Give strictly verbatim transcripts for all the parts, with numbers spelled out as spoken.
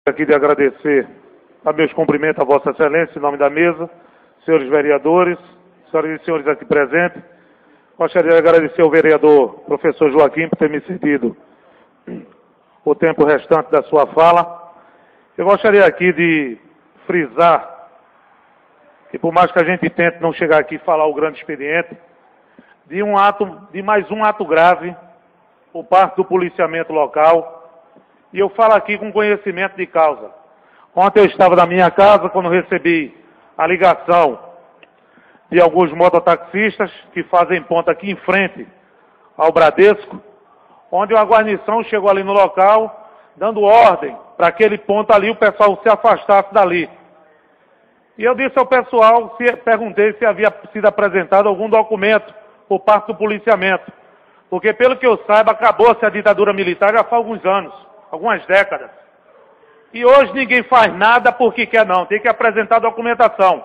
Aqui de agradecer a meus cumprimentos a Vossa Excelência, em nome da mesa, senhores vereadores, senhoras e senhores aqui presentes. Gostaria de agradecer ao vereador professor Joaquim por ter me cedido o tempo restante da sua fala. Eu gostaria aqui de frisar que, por mais que a gente tente não chegar aqui e falar o grande expediente, de um ato, de mais um ato grave por parte do policiamento local. E eu falo aqui com conhecimento de causa. Ontem eu estava na minha casa quando recebi a ligação de alguns mototaxistas que fazem ponta aqui em frente ao Bradesco, onde uma guarnição chegou ali no local, dando ordem para aquele ponto ali, o pessoal se afastasse dali. E eu disse ao pessoal, se, perguntei se havia sido apresentado algum documento por parte do policiamento. Porque, pelo que eu saiba, acabou-se a ditadura militar já faz alguns anos. Algumas décadas. E hoje ninguém faz nada porque quer não, tem que apresentar documentação.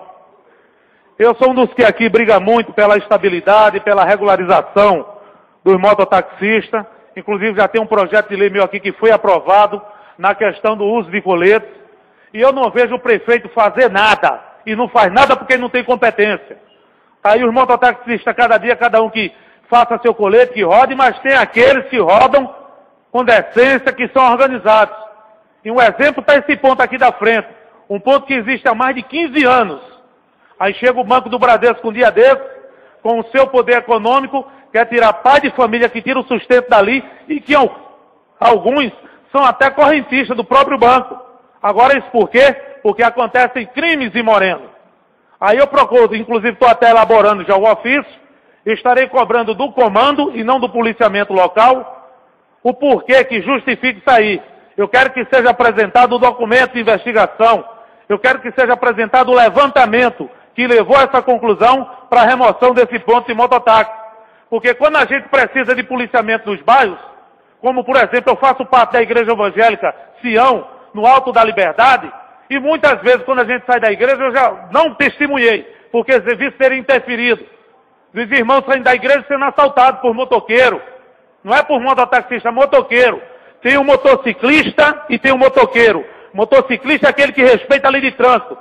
Eu sou um dos que aqui briga muito pela estabilidade, pela regularização dos mototaxistas. Inclusive já tem um projeto de lei meu aqui que foi aprovado na questão do uso de coletes. E eu não vejo o prefeito fazer nada. E não faz nada porque não tem competência. Aí os mototaxistas, cada dia, cada um que faça seu colete, que rode, mas tem aqueles que rodam com decência, que são organizados. E um exemplo está esse ponto aqui da frente. Um ponto que existe há mais de quinze anos. Aí chega o Banco do Bradesco um dia desse, com o seu poder econômico, quer tirar pai de família que tira o sustento dali, e que alguns são até correntistas do próprio banco. Agora isso por quê? Porque acontecem crimes em Moreno. Aí eu procuro, inclusive estou até elaborando já o ofício, estarei cobrando do comando e não do policiamento local, o porquê que justifique isso aí. Eu quero que seja apresentado o documento de investigação. Eu quero que seja apresentado o levantamento que levou a essa conclusão para a remoção desse ponto de mototáxi. Porque quando a gente precisa de policiamento nos bairros, como por exemplo eu faço parte da Igreja Evangélica Sião, no Alto da Liberdade, e muitas vezes quando a gente sai da igreja eu já não testemunhei, porque vi ser interferido. Os irmãos saem da igreja sendo assaltados por motoqueiro. Não é por mototaxista, é motoqueiro. Tem um motociclista e tem um motoqueiro. Motociclista é aquele que respeita a lei de trânsito.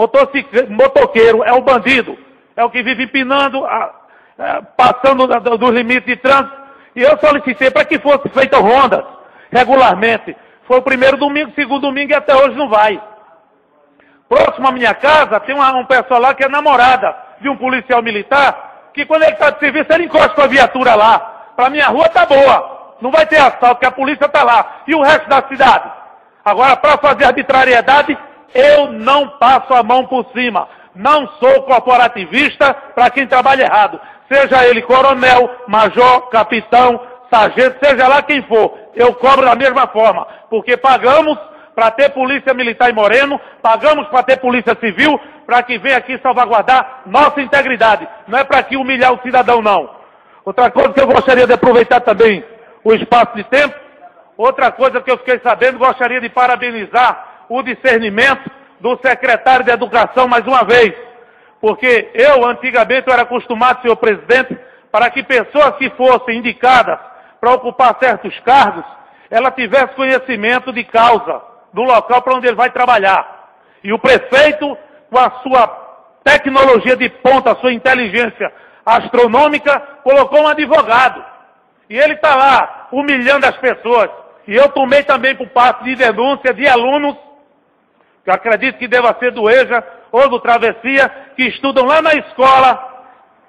Motoqueiro é o bandido. É o que vive empinando, a, a, passando da, dos limites de trânsito. E eu solicitei para que fosse feita rondas regularmente. Foi o primeiro domingo, segundo domingo e até hoje não vai. Próximo à minha casa tem uma, um pessoal lá que é namorada de um policial militar, que quando ele está de serviço ele encosta a viatura lá. Para minha rua tá boa, não vai ter assalto, porque a polícia tá lá. E o resto da cidade? Agora, para fazer arbitrariedade, eu não passo a mão por cima. Não sou corporativista para quem trabalha errado. Seja ele coronel, major, capitão, sargento, seja lá quem for. Eu cobro da mesma forma, porque pagamos para ter polícia militar em Moreno, pagamos para ter polícia civil, para que venha aqui salvaguardar nossa integridade. Não é para aqui humilhar o cidadão, não. Outra coisa que eu gostaria de aproveitar também o espaço de tempo, outra coisa que eu fiquei sabendo, gostaria de parabenizar o discernimento do secretário de Educação mais uma vez. Porque eu, antigamente, eu era acostumado, senhor presidente, para que pessoas que fossem indicadas para ocupar certos cargos, ela tivesse conhecimento de causa do local para onde ele vai trabalhar. E o prefeito, com a sua tecnologia de ponta, a sua inteligência astronômica, colocou um advogado. E ele está lá, humilhando as pessoas. E eu tomei também por parte de denúncia de alunos, que eu acredito que deva ser do EJA ou do Travessia, que estudam lá na escola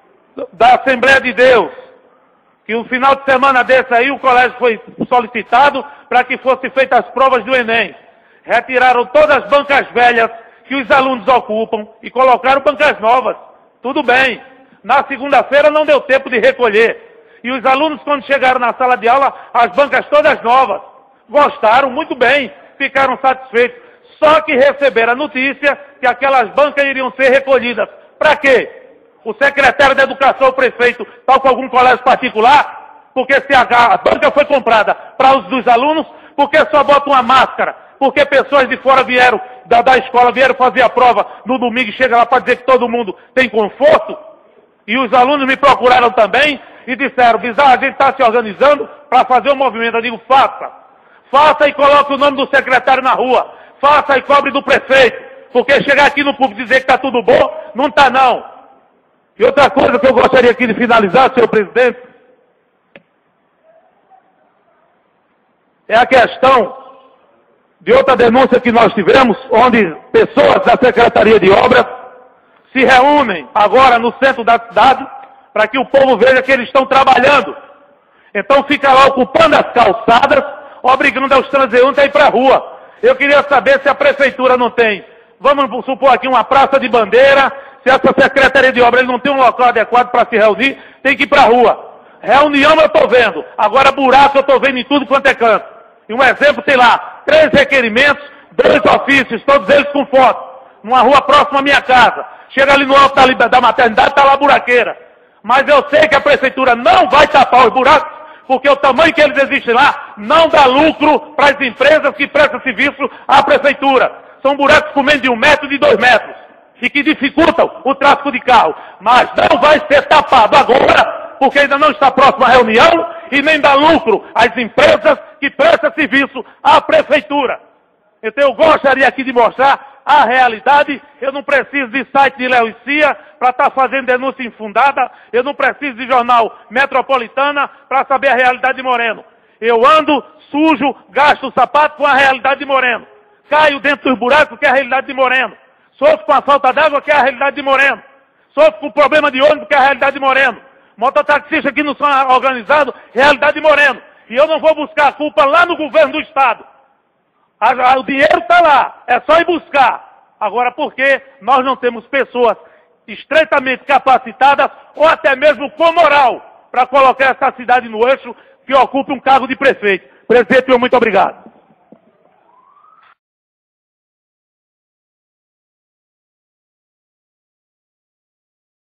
da Assembleia de Deus. Que no final de semana desse aí, o colégio foi solicitado para que fossem feitas as provas do Enem. Retiraram todas as bancas velhas que os alunos ocupam e colocaram bancas novas. Tudo bem. Na segunda-feira não deu tempo de recolher. E os alunos, quando chegaram na sala de aula, as bancas todas novas. Gostaram, muito bem, ficaram satisfeitos. Só que receberam a notícia que aquelas bancas iriam ser recolhidas. Para quê? O secretário de Educação, o prefeito, está com algum colégio particular? Porque se a banca foi comprada para os dos alunos, porque só bota uma máscara? Porque pessoas de fora vieram, da, da escola, vieram fazer a prova no domingo e chega lá para dizer que todo mundo tem conforto? E os alunos me procuraram também e disseram, Bizarro, a gente está se organizando para fazer um movimento. Eu digo, faça. Faça e coloque o nome do secretário na rua. faça e cobre do prefeito, porque chegar aqui no público e dizer que está tudo bom, não está não. E outra coisa que eu gostaria aqui de finalizar, senhor presidente, é a questão de outra denúncia que nós tivemos, onde pessoas da Secretaria de Obras se reúnem agora no centro da cidade para que o povo veja que eles estão trabalhando. Então fica lá ocupando as calçadas, obrigando os transeuntes a ir para a rua. Eu queria saber se a prefeitura não tem, vamos supor aqui uma praça de bandeira, se essa Secretaria de Obras não tem um local adequado para se reunir, tem que ir para a rua. Reunião eu estou vendo, agora buraco eu estou vendo em tudo quanto é canto. E um exemplo, sei lá, três requerimentos, dois ofícios, todos eles com foto, numa rua próxima à minha casa. Chega ali no alto da, da maternidade, está lá a buraqueira. Mas eu sei que a prefeitura não vai tapar os buracos, porque o tamanho que eles existem lá não dá lucro para as empresas que prestam serviço à prefeitura. São buracos com menos de um metro, de dois metros, e que dificultam o tráfego de carro. Mas não vai ser tapado agora, porque ainda não está próxima à reunião e nem dá lucro às empresas que prestam serviço à prefeitura. Então eu gostaria aqui de mostrar a realidade. Eu não preciso de site de Léo e Cia para estar fazendo denúncia infundada. Eu não preciso de jornal Metropolitana para saber a realidade de Moreno. Eu ando sujo, gasto o sapato com a realidade de Moreno. Caio dentro dos buracos, que é a realidade de Moreno. Sofro com a falta d'água, que é a realidade de Moreno. Sofro com o problema de ônibus, que é a realidade de Moreno. Mototaxistas que não são organizados, realidade de Moreno. E eu não vou buscar a culpa lá no governo do Estado. O dinheiro está lá, é só ir buscar. Agora, por que nós não temos pessoas estreitamente capacitadas ou até mesmo com moral para colocar essa cidade no eixo que ocupa um cargo de prefeito? Presidente, muito obrigado.